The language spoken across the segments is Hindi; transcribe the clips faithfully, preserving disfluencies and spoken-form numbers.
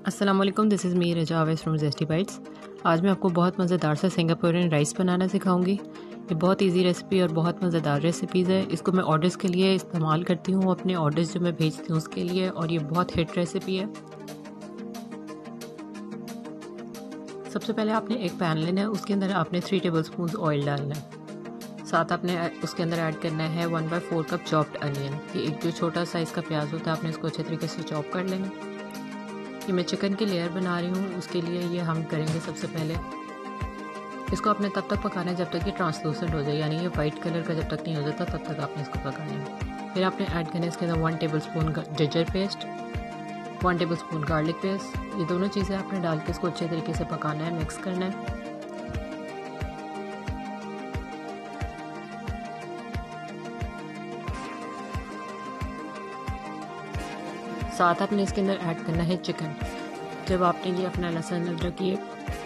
अस्सलाम वालेकुम, this is me Raza Awais from zesty bites. आज मैं आपको बहुत मज़ेदार सा सिंगापुरियन राइस बनाना सिखाऊंगी। ये बहुत इजी रेसिपी और बहुत मज़ेदार रेसिपीज़ है। इसको मैं ऑर्डर्स के लिए इस्तेमाल करती हूँ, अपने ऑर्डर्स जो मैं भेजती हूँ उसके लिए, और ये बहुत हिट रेसिपी है। सबसे पहले आपने एक पैन लेना है, उसके अंदर आपने थ्री टेबल स्पून ऑयल डालना है। साथ आपने उसके अंदर ऐड करना है one by four cup chopped onion. ये एक जो छोटा साइज़ का प्याज होता है, आपने इसको अच्छे तरीके से चॉप कर लेना। ये मैं चिकन की लेयर बना रही हूँ, उसके लिए ये हम करेंगे। सबसे पहले इसको आपने तब तक पकाना है जब तक ये ट्रांसलूसेंट हो जाए, यानी ये वाइट कलर का जब तक नहीं हो जाता तब तक आपने इसको पकाना है। फिर आपने ऐड करना है इसके अंदर one tablespoon ginger paste, one tablespoon garlic paste. ये दोनों चीज़ें आपने डाल के इसको अच्छे तरीके से पकाना है, मिक्स करना है। साथ आपने इसके अंदर ऐड करना है चिकन। जब आपने ये अपना लहसुन अदरक ये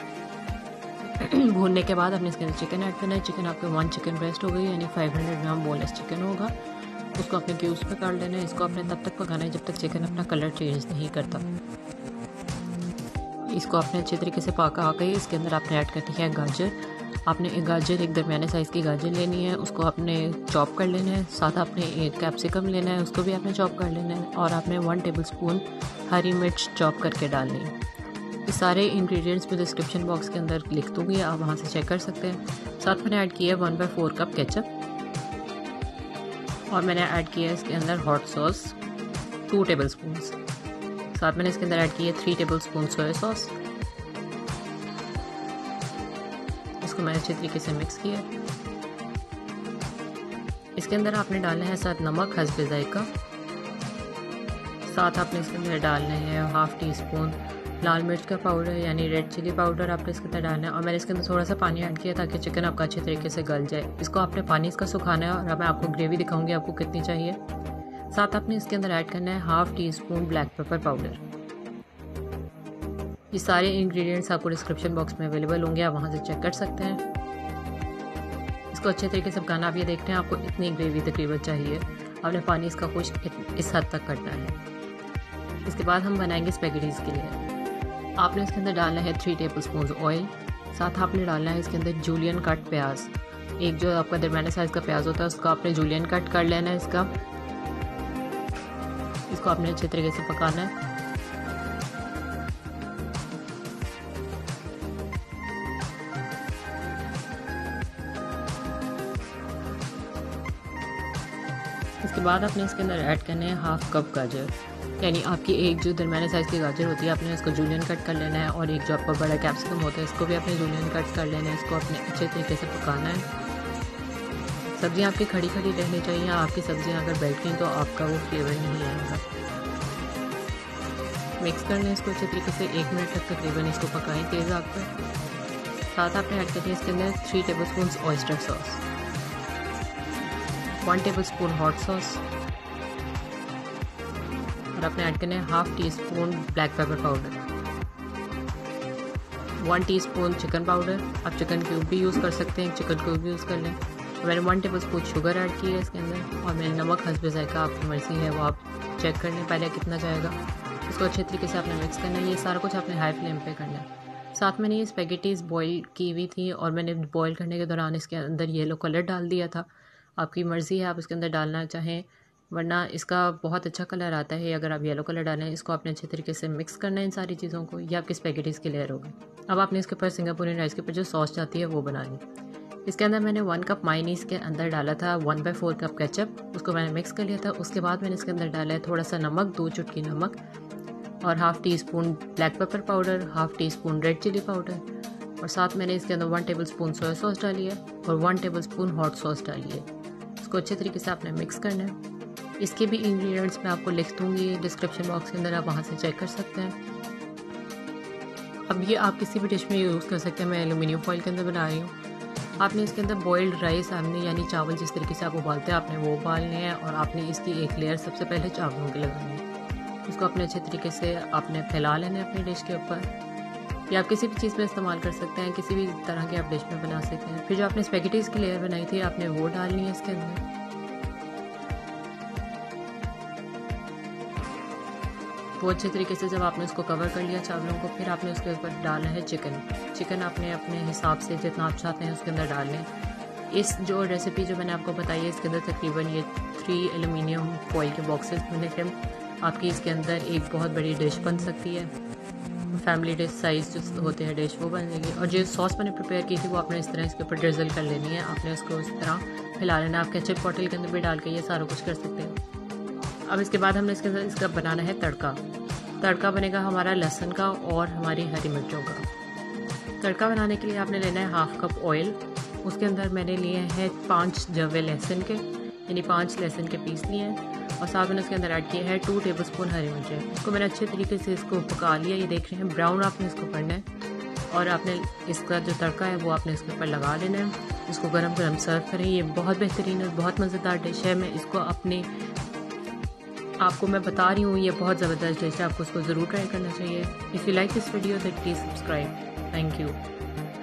भूनने के बाद आपने इसके अंदर चिकन ऐड करना है। चिकन आपके वन चिकन ब्रेस्ट हो गई, यानी five hundred gram boneless chicken होगा। उसको आपने क्यूब्स पे काट लेना है। इसको आपने तब तक पकाना है जब तक चिकन अपना कलर चेंज नहीं करता। इसको आपने अच्छे तरीके से पका के इसके अंदर आपने ऐड करनी है गाजर। आपने एक गाजर, एक दरमियाने साइज़ की गाजर लेनी है, उसको आपने चॉप कर लेना है। साथ आपने एक कैप्सिकम लेना है, उसको भी आपने चॉप कर लेना है। और आपने वन टेबल स्पून हरी मिर्च चॉप करके डालनी है। ये सारे इंग्रेडिएंट्स मैं डिस्क्रिप्शन बॉक्स के अंदर लिख दूँगी, आप वहाँ से चेक कर सकते हैं। साथ मैंने ऐड किया है one by four cup ketchup, और मैंने ऐड किया है इसके अंदर hot sauce two tablespoon. साथ मैंने इसके अंदर ऐड किया है three tablespoon soya sauce. इसको मैंने अच्छे तरीके से मिक्स किया। इसके अंदर आपने डालना है साथ नमक हस्बे जायका। साथ आपने इसके अंदर डालना है हाफ टी स्पून लाल मिर्च का पाउडर, यानी रेड चिली पाउडर आपने इसके अंदर डालना है। और मैंने इसके अंदर थोड़ा सा पानी ऐड किया ताकि चिकन आपका अच्छे तरीके से गल जाए। इसको आपने पानी इसका सुखाना है, और मैं आपको ग्रेवी दिखाऊंगी आपको कितनी चाहिए। साथ आपने इसके अंदर ऐड करना है half teaspoon black pepper powder. ये सारे इंग्रेडिएंट्स आपको डिस्क्रिप्शन बॉक्स में अवेलेबल होंगे, आप वहाँ से चेक कर सकते हैं। इसको अच्छे तरीके से पकाना। आप ये देखते हैं आपको इतनी ग्रेवी तकरीबन चाहिए। आपने पानी इसका खुश इस हद तक करना है। इसके बाद हम बनाएंगे स्पैगेटीज के लिए। आपने इसके अंदर डालना है थ्री टेबल स्पून ऑयल। साथ आपने डालना है इसके अंदर जूलियन कट प्याज। एक जो आपका दरमियाने साइज़ का प्याज होता है उसको आपने जूलियन कट कर लेना है। इसका इसको आपने अच्छे तरीके से पकाना है। इसके बाद आपने इसके अंदर ऐड करने हैं हाफ कप गाजर, यानी आपकी एक जो दरमियाने साइज़ की गाजर होती है आपने इसको जूलियन कट कर लेना है। और एक जो आपका बड़ा कैप्सिकम होता है इसको भी आपने जूलियन कट कर लेना है। इसको आपने अच्छे तरीके से पकाना है। सब्जियां आपकी खड़ी खड़ी रहनी चाहिए। आपकी सब्जियां अगर बैठ गई तो आपका वो फ्लेवर नहीं आएगा। मिक्स करना है इसको अच्छे तरीके से। एक मिनट तक तकरीबन इसको पकाएं तेज़ आग पर। साथ आपने ऐड करनी है इसके अंदर three tablespoon oyster sauce, one tablespoon hot sauce, और आपने ऐड करना है half teaspoon black pepper powder, one teaspoon chicken powder. आप चिकन क्यूब भी यूज़ कर सकते हैं, चिकन क्यूब भी यूज़ कर लें। मैंने one tablespoon sugar add की है इसके अंदर, और मैंने नमक हस्बे जायका आपकी मर्ज़ी है वो आप चेक कर लें पहले कितना जाएगा। इसको अच्छे तरीके से आपने मिक्स करना है। ये सारा कुछ आपने हाई फ्लेम पे करना है। साथ मैंने ये स्पैगेटीज़ बॉईल की हुई थी, और मैंने बॉईल करने के दौरान इसके अंदर येलो कलर डाल दिया था। आपकी मर्ज़ी है आप इसके अंदर डालना चाहें, वरना इसका बहुत अच्छा कलर आता है अगर आप येलो कलर डालें। इसको आपने अच्छे तरीके से मिक्स करना है इन सारी चीज़ों को। ये आपकी स्पैगेटीज़ की लेयर होगी। अब आपने इसके ऊपर सिंगापुरियन राइस के ऊपर जो सॉस जाती है वो बनानी। इसके अंदर मैंने वन कप मायोनीज़ के अंदर डाला था one by four cup ketchup, उसको मैंने मिक्स कर लिया था। उसके बाद मैंने इसके अंदर डाला है थोड़ा सा नमक, दो चुटकी नमक, और half teaspoon black pepper powder, half teaspoon red chilli powder, और साथ मैंने इसके अंदर one tablespoon soya sauce डाली है, और one tablespoon hot sauce डाली है। इसको अच्छे तरीके से आपने मिक्स करना है। इसके भी इंग्रेडिएंट्स मैं आपको लिख दूँगी डिस्क्रिप्शन बॉक्स के अंदर, आप वहाँ से चेक कर सकते हैं। अब ये आप किसी भी डिश में यूज़ कर सकते हैं। मैं एलुमिनियम फॉइल के अंदर बना रही हूँ। आपने इसके अंदर बॉइल्ड राइस आपने यानी चावल जिस तरीके से आप उबालते हैं आपने वो उबालने हैं, और आपने इसकी एक लेयर सबसे पहले चावलों की लगानी है। उसको अपने अच्छे तरीके से आपने फैला लेना है अपनी डिश के ऊपर। या आप किसी भी चीज़ में इस्तेमाल कर सकते हैं, किसी भी तरह के आप डिश में बना सकते हैं। फिर जो आपने स्पैगेटीज़ की लेयर बनाई थी आपने वो डालनी है इसके अंदर। वो अच्छे तरीके से जब आपने उसको कवर कर लिया चावलों को, फिर आपने उसके ऊपर डालना है चिकन। चिकन आपने अपने हिसाब से जितना आप चाहते हैं उसके अंदर डाल लें। इस जो रेसिपी जो मैंने आपको बताई है, इसके अंदर तकरीबन ये थ्री एलुमिनियम फॉइल के बॉक्सेस मैंने फिर आपकी इसके अंदर एक बहुत बड़ी डिश बन सकती है। फैमिली डिश साइज़ जो होते हैं डिश वो बनेगी। और जो सॉस मैंने प्रिपेयर की थी वो आपने इस तरह इसके ऊपर ड्रिजल कर लेनी है। आपने उसको इस तरह फैला लेना। आप केचप बॉटल के अंदर भी डाल के ये सारा कुछ कर सकते हैं। अब इसके बाद हमने इसके अंदर इसका बनाना है तड़का। तड़का बनेगा हमारा लहसुन का और हमारी हरी मिर्चों का। तड़का बनाने के लिए आपने लेना है हाफ़ कप ऑयल। उसके अंदर मैंने लिए हैं पाँच जवे लहसुन के, यानी पाँच लहसुन के पीस लिए हैं। और साथ मैंने इसके अंदर ऐड किया है टू टेबल स्पून हरी मिर्चें। इसको मैंने अच्छे तरीके से इसको पका लिया। ये देख रहे हैं ब्राउन आपने इसको करना है। और आपने इसका जो तड़का है वो आपने इसके ऊपर लगा लेना है। इसको गरम गरम सर्व करें। ये बहुत बेहतरीन और बहुत मज़ेदार डिश है। मैं इसको अपने आपको मैं बता रही हूँ, ये बहुत ज़बरदस्त डिश है। आपको इसको ज़रूर ट्राई करना चाहिए। If you like this video that please subscribe. Thank you.